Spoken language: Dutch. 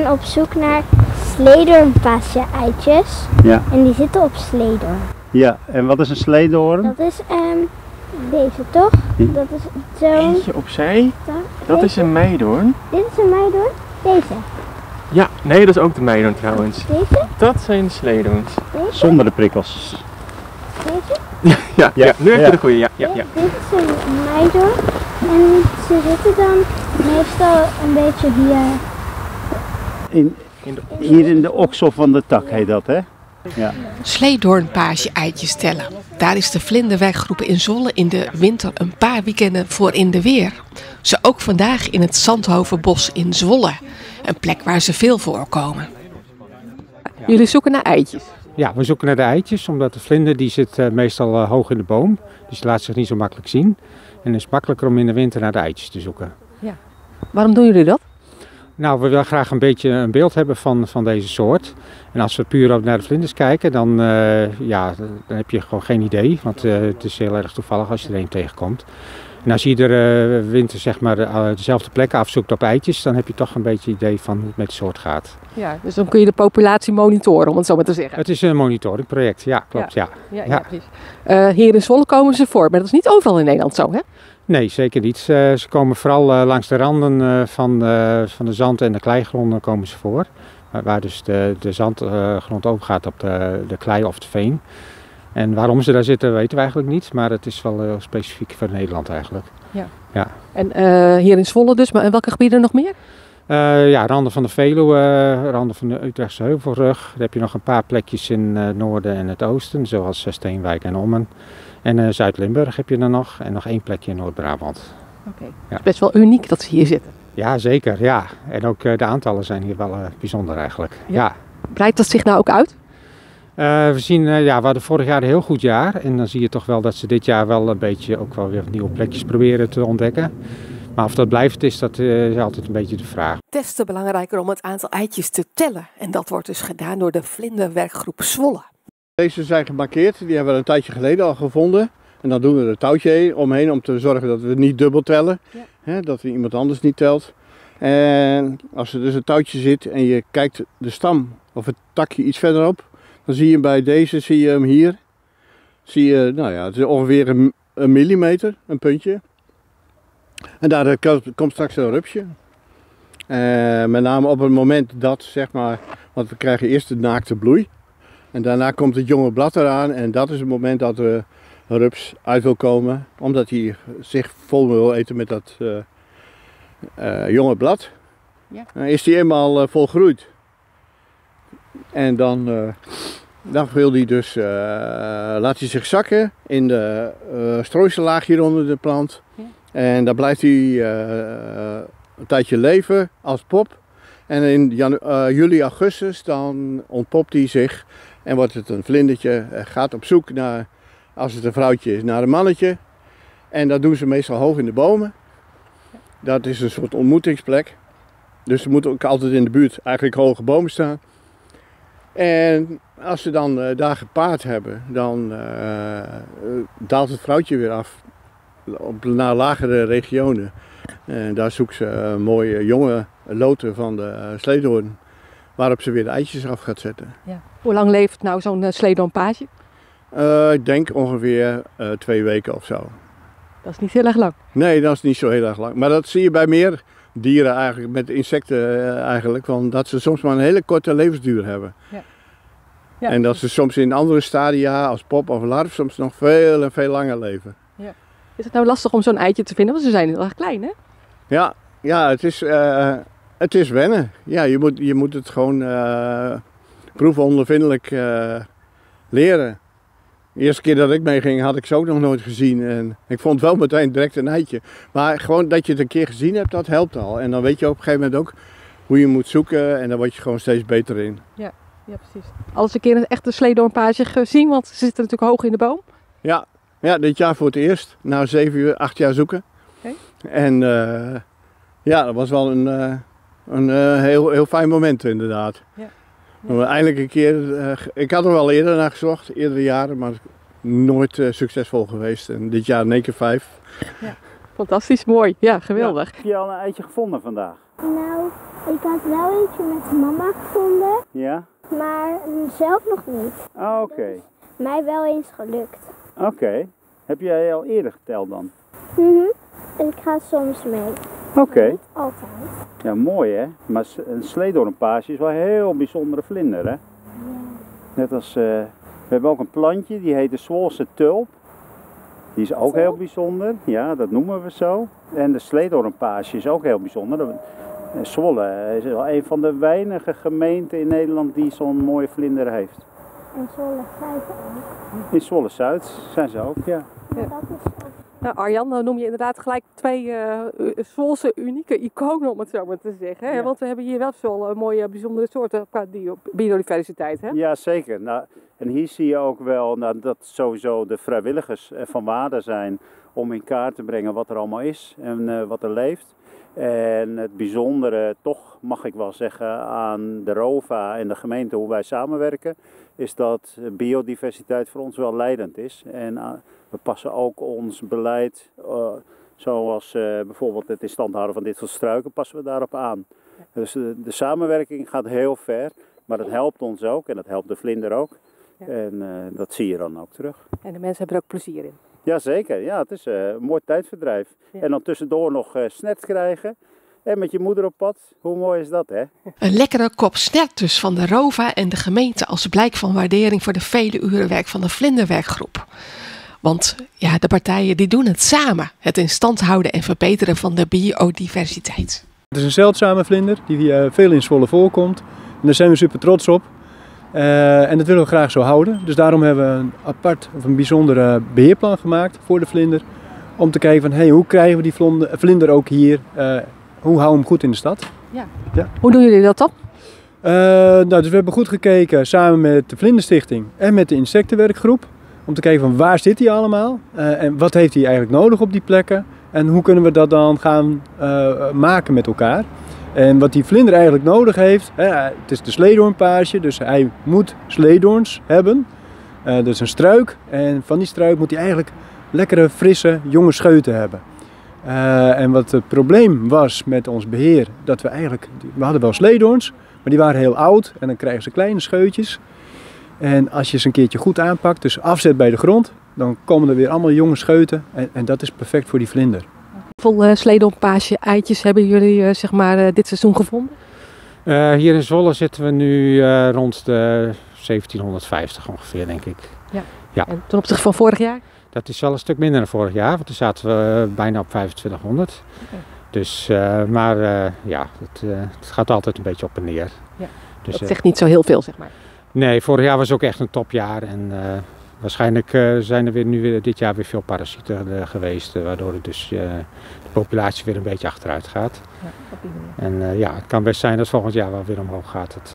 gaan op zoek naar sleedoornpaasje-eitjes. Ja. En die zitten op sleedoorn. Ja, en wat is een sleedoorn? Dat is deze toch? Dat is zo'n... Eentje opzij, dat is een meidoorn. Dit is een meidoorn. Deze. Ja, nee, dat is ook de meidoorn trouwens. Deze. Dat zijn de sleedoorns. Deze. Zonder de prikkels. Deze. Ja, nu heb je de goede. Ja. Dit is een meidoorn. En ze zitten dan meestal een beetje hier. Hier in de oksel van de tak heet dat, hè? Ja. Sleedoornpaasje-eitjes tellen. Daar is de vlinderwerkgroep in Zwolle in de winter een paar weekenden voor in de weer. Zo ook vandaag in het Zandhovenbos in Zwolle. Een plek waar ze veel voorkomen. Jullie zoeken naar eitjes? Ja, we zoeken naar de eitjes, omdat de vlinder die zit meestal hoog in de boom. Dus die laat zich niet zo makkelijk zien. En het is makkelijker om in de winter naar de eitjes te zoeken. Ja. Waarom doen jullie dat? Nou, we willen graag een beetje een beeld hebben van deze soort. En als we puur naar de vlinders kijken, dan heb je gewoon geen idee. Want het is heel erg toevallig als je er een tegenkomt. En als je iedere winter zeg maar dezelfde plekken afzoekt op eitjes, dan heb je toch een beetje idee van hoe het met de soort gaat. Ja, dus dan kun je de populatie monitoren, om het zo maar te zeggen. Het is een monitoringproject, ja, klopt. Ja. Ja, precies. Hier in Zwolle komen ze voor, maar dat is niet overal in Nederland zo, hè? Nee, zeker niet. Ze komen vooral langs de randen van de zand- en de kleigronden komen ze voor. Waar dus de zandgrond overgaat op de klei of het veen. En waarom ze daar zitten weten we eigenlijk niet, maar het is wel heel specifiek voor Nederland eigenlijk. Ja. En hier in Zwolle dus, maar in welke gebieden nog meer? Randen van de Veluwe, randen van de Utrechtse Heuvelrug. Dan heb je nog een paar plekjes in het noorden en het oosten, zoals Steenwijk en Ommen. En Zuid-Limburg heb je er nog en nog één plekje in Noord-Brabant. Oké. Het is best wel uniek dat ze hier zitten. Ja, zeker. Ja. En ook de aantallen zijn hier wel bijzonder eigenlijk. Ja. Breidt dat zich nou ook uit? We zien, we hadden vorig jaar een heel goed jaar. En dan zie je toch wel dat ze dit jaar wel een beetje ook wel weer nieuwe plekjes proberen te ontdekken. Maar of dat blijft, is altijd een beetje de vraag. Des te belangrijker om het aantal eitjes te tellen. En dat wordt dus gedaan door de vlinderwerkgroep Zwolle. Deze zijn gemarkeerd, die hebben we een tijdje geleden al gevonden. En dan doen we er een touwtje omheen om te zorgen dat we niet dubbel tellen. Ja. Hè, dat er iemand anders niet telt. En als er dus een touwtje zit en je kijkt de stam of het takje iets verderop. Dan zie je hem bij deze, zie je hem hier. Zie je, het is ongeveer een millimeter, een puntje. En daar komt straks een rupsje. Met name op het moment dat, zeg maar, want we krijgen eerst de naakte bloei. En daarna komt het jonge blad eraan en dat is het moment dat de rups uit wil komen. Omdat hij zich vol wil eten met dat jonge blad. Ja. Dan is hij eenmaal volgroeid. En dan wil hij dus, laat hij zich zakken in de strooisellaag hier onder de plant. Ja. En dan blijft hij een tijdje leven als pop. En in juli, augustus dan ontpopt hij zich en wordt het een vlindertje. Gaat op zoek naar, als het een vrouwtje is, naar een mannetje. En dat doen ze meestal hoog in de bomen. Dat is een soort ontmoetingsplek. Dus ze moeten ook altijd in de buurt eigenlijk hoge bomen staan. En als ze dan daar gepaard hebben, dan daalt het vrouwtje weer af naar lagere regionen. En daar zoekt ze mooie jonge loten van de sleedoorn, waarop ze weer de eitjes af gaat zetten. Ja. Hoe lang leeft nou zo'n sleedoornpaasje? Ik denk ongeveer 2 weken of zo. Dat is niet heel erg lang. Nee, dat is niet zo heel erg lang. Maar dat zie je bij meer dieren eigenlijk, met insecten eigenlijk, want dat ze soms maar een hele korte levensduur hebben. Ja. Ja. En dat ze soms in andere stadia, als pop of larf, soms nog veel en veel langer leven. Ja. Is het nou lastig om zo'n eitje te vinden? Want ze zijn heel erg klein, hè? Ja, het is wennen. Ja, je moet het gewoon proefondervindelijk leren. De eerste keer dat ik meeging had ik ze ook nog nooit gezien. En ik vond wel meteen direct een eitje. Maar gewoon dat je het een keer gezien hebt, dat helpt al. En dan weet je op een gegeven moment ook hoe je moet zoeken. En dan word je gewoon steeds beter in. Ja, precies. Al eens een keer een echte sleedoornpaasje gezien, want ze zitten natuurlijk hoog in de boom. Ja, dit jaar voor het eerst. Na 7, 8 jaar zoeken. Okay. En dat was wel een heel fijn moment inderdaad. Ja. Eindelijk een keer, ik had er wel eerder naar gezocht, eerdere jaren, maar nooit succesvol geweest. En dit jaar in één keer 5. Ja. Fantastisch, mooi. Ja, geweldig. Ja. Heb je al een eitje gevonden vandaag? Nou, ik had wel eentje met mama gevonden, Ja? maar zelf nog niet. Ah, oké. Mij wel eens gelukt. Oké. Heb jij al eerder geteld dan? Ik ga soms mee. Oké. Niet altijd. Ja, mooi hè. Maar een sleedoornpaasje is wel een heel bijzondere vlinder hè. Ja. Net als, we hebben ook een plantje, die heet de Zwolse tulp. Die is ook heel bijzonder. Ja, dat noemen we zo. En de sleedoornpaasje is ook heel bijzonder. Zwolle is wel een van de weinige gemeenten in Nederland die zo'n mooie vlinder heeft. En Zwolle Zuid ook. In Zwolle Zuid zijn ze ook, ja. Maar dat is ook. Nou, Arjan, dan noem je inderdaad gelijk twee Zwolse unieke iconen, om het zo maar te zeggen. Hè? Ja. Want we hebben hier wel zo'n mooie, bijzondere soorten qua biodiversiteit. Hè? Ja, zeker. Nou, en hier zie je ook wel dat sowieso de vrijwilligers van waarde zijn om in kaart te brengen wat er allemaal is en wat er leeft. En het bijzondere, toch mag ik wel zeggen, aan de ROVA en de gemeente, hoe wij samenwerken, is dat biodiversiteit voor ons wel leidend is. En we passen ook ons beleid, zoals bijvoorbeeld het in stand houden van dit soort struiken, passen we daarop aan. Dus de samenwerking gaat heel ver, maar dat helpt ons ook en dat helpt de vlinder ook. Ja. En dat zie je dan ook terug. En de mensen hebben er ook plezier in. Jazeker, ja, het is een mooi tijdverdrijf. Ja. En dan tussendoor nog snert krijgen en met je moeder op pad. Hoe mooi is dat, hè? Een lekkere kop snert dus van de ROVA en de gemeente als blijk van waardering voor de vele uren werk van de vlinderwerkgroep. Want ja, de partijen die doen het samen. Het in stand houden en verbeteren van de biodiversiteit. Het is een zeldzame vlinder die veel in Zwolle voorkomt. En daar zijn we super trots op. En dat willen we graag zo houden. Dus daarom hebben we een apart of een bijzondere beheerplan gemaakt voor de vlinder. Om te kijken van hey, hoe krijgen we die vlinder ook hier, hoe houden we hem goed in de stad. Ja. Ja. Hoe doen jullie dat dan? Dus we hebben goed gekeken samen met de Vlinderstichting en met de insectenwerkgroep. Om te kijken van waar zit hij allemaal en wat heeft hij eigenlijk nodig op die plekken. En hoe kunnen we dat dan gaan maken met elkaar. En wat die vlinder eigenlijk nodig heeft, het is de sleedoornpaasje, dus hij moet sleedoorns hebben. Dat is een struik en van die struik moet hij eigenlijk lekkere, frisse, jonge scheuten hebben. En wat het probleem was met ons beheer, dat we hadden wel sleedoorns, maar die waren heel oud en dan krijgen ze kleine scheutjes. En als je ze een keertje goed aanpakt, dus afzet bij de grond, dan komen er weer allemaal jonge scheuten en dat is perfect voor die vlinder. Hoeveel sleedoornpaasje eitjes hebben jullie dit seizoen gevonden? Hier in Zwolle zitten we nu rond de 1750 ongeveer, denk ik. Ja. En ten opzichte van vorig jaar? Dat is wel een stuk minder dan vorig jaar, want toen zaten we bijna op 2500. Okay. Dus, het gaat altijd een beetje op en neer. Ja. Dus, dat zegt niet zo heel veel, zeg maar. Nee, vorig jaar was ook echt een topjaar en waarschijnlijk zijn er nu dit jaar weer veel parasieten geweest, waardoor dus de populatie weer een beetje achteruit gaat. Ja, op die manier. En het kan best zijn dat volgend jaar wel weer omhoog gaat. Dat